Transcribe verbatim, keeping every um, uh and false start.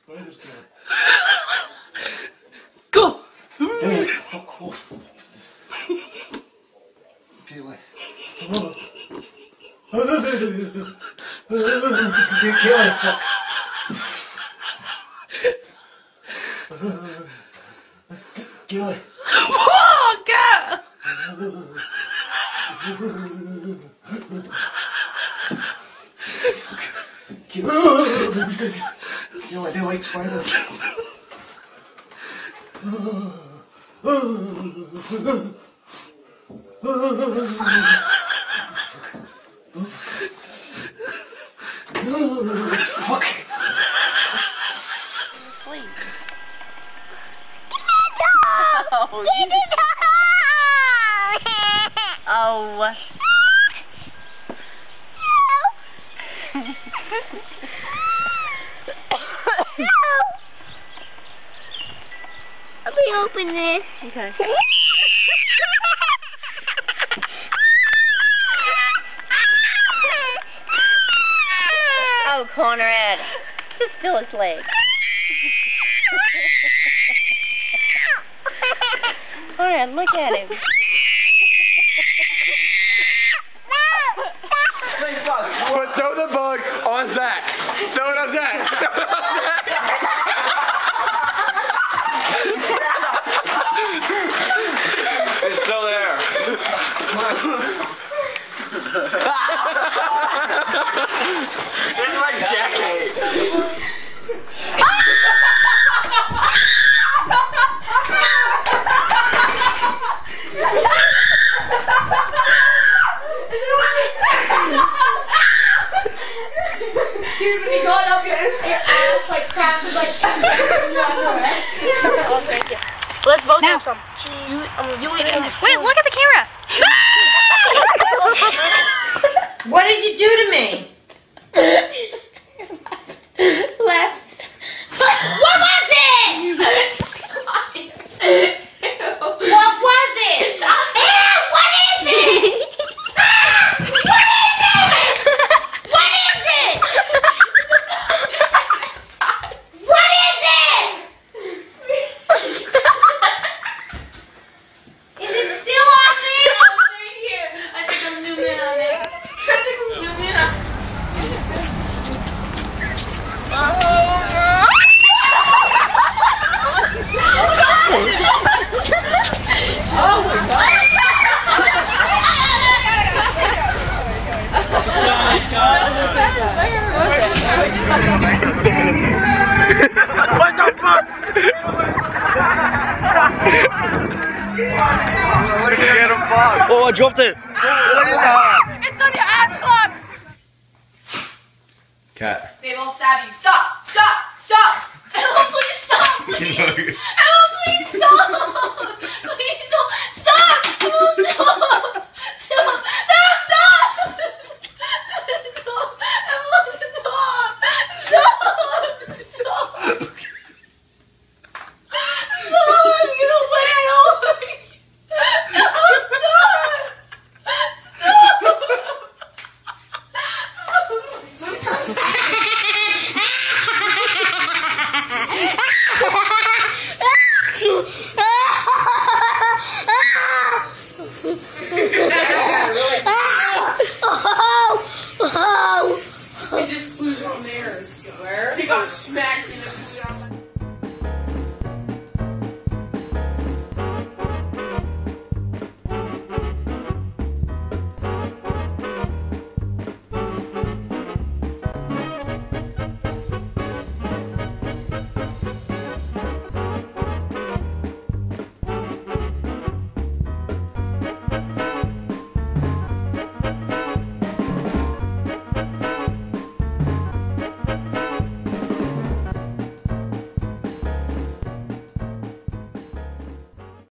Go! Hey, fuck off. Feel it. Kill it, fuck. Kill it. Fuck! Kill it. Kill it, they like spiders. Fuck. Please. Oh, oh. Let me open this. Okay. Oh, Conrad. Just feel his leg. Conrad, look at him. Throw the bug on Zach. Throw it on Zach. Throw it on Zach. It's still there. It's like decades. Dude, when you got up, your, your ass like cracked like Oh, thank you. Let's both have some. You, um, you wait, wait, look at the camera. What did you do to me? Left. Left. What was it? What was it? Ew, what is it? What is it? What is it? What is it? Is it still on there? No, it's right here. I think I'm zooming in on it. I think I'm zooming in on it. Oh my god! What the fuck? Get him, fuck. Oh, I dropped it. What is that? It's on your ass clock. Cat. Babe, I'll stab you. Stop! Stop! Stop! Emma, please stop! Please! Emma, please stop! Please don't! Stop! Emma, stop! Stop! No, stop! Stop! Emma, stop! Stop! Stop! Stop! I'm gonna wail! No, stop! Stop! It just flew from there. Where? He got smacked